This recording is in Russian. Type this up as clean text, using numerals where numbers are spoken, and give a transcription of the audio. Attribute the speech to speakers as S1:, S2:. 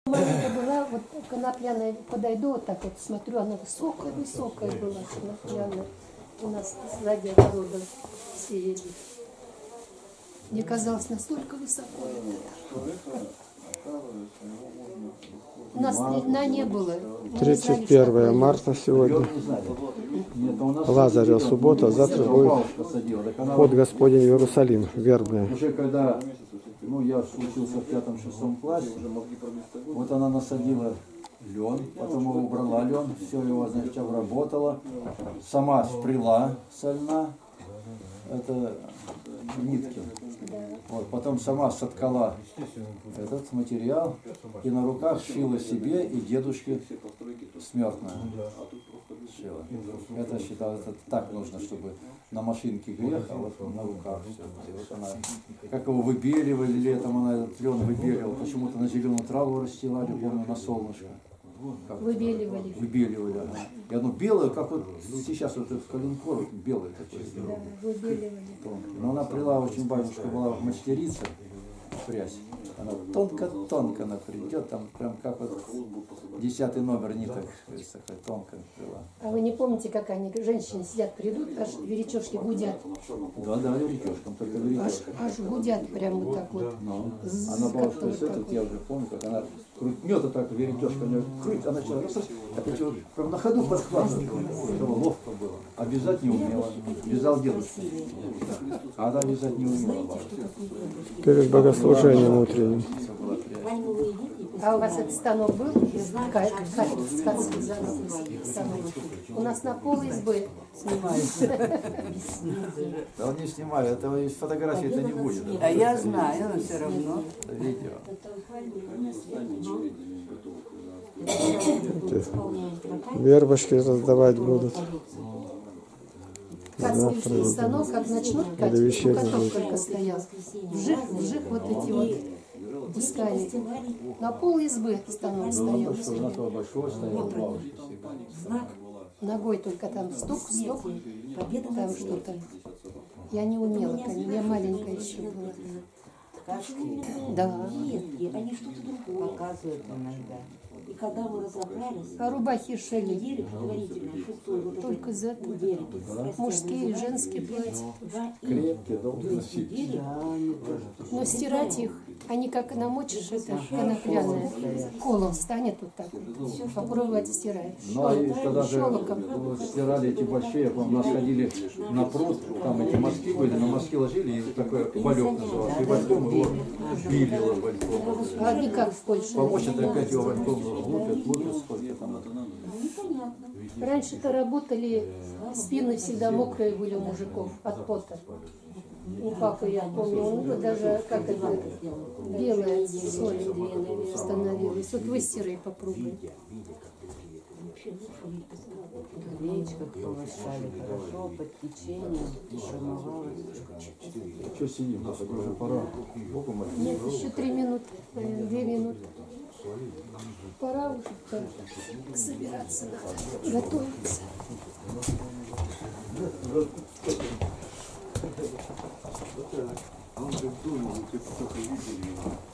S1: Маленькая была, вот конопляная, подойду, вот так вот смотрю, она высокая была, конопляная. У нас сзади огорода сеяли. Мне казалось, настолько высоко. У нас дна не было.
S2: 31 марта сегодня. Лазаря суббота, завтра будет вход Господень в Иерусалим, вербная.
S3: Уже когда я учился в 5-6 классе, вот она насадила лен, потом его убрала лен, все его, значит, обработала, сама спряла со льна, это нитки. Вот, потом сама соткала этот материал и на руках шила себе и дедушке смертное. Шила. Это считалось, это так нужно, чтобы на машинке грех, а вот на руках все. И вот она, как его выбеливали летом, она этот лен выбеливала, почему-то на зеленую траву расстилали, помню, на солнышко.
S1: Выбеливали.
S3: Выбеливали, ага. И оно белое, как вот сейчас вот этот коленкор, вот белый такой.
S1: Да, выбеливали.
S3: Но она прила, очень бабушка была мастерица, прясь. Она тонко-тонко она придет, там прям как вот 10-й номер ниток, такая тонко прила.
S1: А вы не помните, как они, женщины сидят, придут, аж веретежки гудят?
S3: Да, веретежком, только веретежком.
S1: Аж гудят прям вот так вот.
S3: Она бабушка, этот, я уже помню, как она крутнет, вот так веретежка, она начала, опять вот прям на ходу подхватывать, чтобы ловко было. А вязать не умела, вязал дедушка. А она вязать не умела, бабушка.
S2: Перед богослужением утренним.
S1: А у вас этот станок был? Ткацкий станок. У нас на пол избы снимают.
S3: Да он не снимает, этого из фотографии это не будет.
S4: А я знаю, но все равно.
S3: Это видео.
S2: Вербочки раздавать будут.
S1: Ткацкий станок, как начнут ткать, каток только стоял. Вжих вот эти вот пускали. На пол избы станок стоял. Ногой только там стук, там что-то. Я не умела, я маленькая еще была. Да.
S4: Они что-то другое показывают иногда. И когда мы разобрались,
S1: А рубахи шили
S4: недели предварительно, шестой вот
S1: только за это. Мужские и женские платья.
S3: Крепкие, долго носить.
S1: Но стирать их, они как намочишь, это конопляное, колом станет вот так вот. Попробовать стирать.
S3: Ну, а и когда же стирали эти большие, я помню, нас ходили на пруд, там эти мазки были, на мазки ложили, и такой валек назывался. И вальком его били вальком.
S1: А они как в Польше?
S3: Помочь это опять его вальком лупят, сколько там.
S1: Раньше-то работали, спины всегда мокрые были у мужиков от пота. У папы, я помню, он даже, как это, белая соль становилась. Вот выстирай, попробуй.
S4: речка повышали хорошо, под течением промывалась.
S3: Что сидим? Уже пора.
S1: Нет, еще 3 минуты, 2 минуты. Пора уже собираться, надо готовиться.
S5: Он как думал, только видели его.